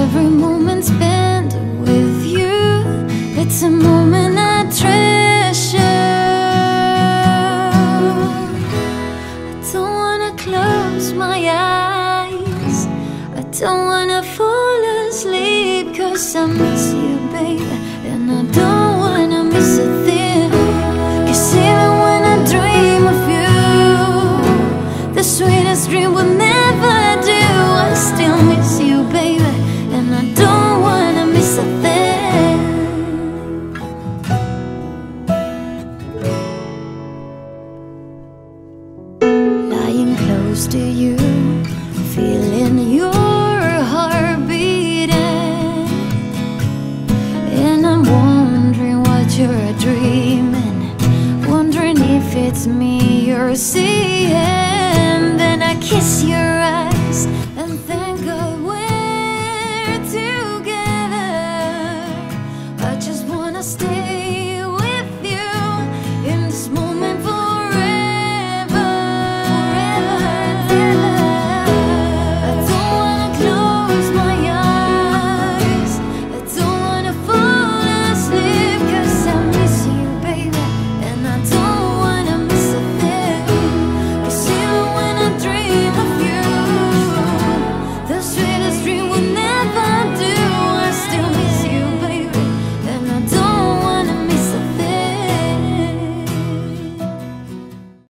every moment spent with you, it's a moment I treasure. I don't wanna close my eyes, I don't wanna fall asleep, 'cause I miss you, baby, and I don't wanna miss a thing. 'Cause even when I dream of you, the sweetest dream will never do. I still miss you, baby, and I don't wanna miss a thing. Lying close to you, feeling your heart beating, and I'm wondering what you're dreaming, wondering if it's me you're seeing. Then I kiss you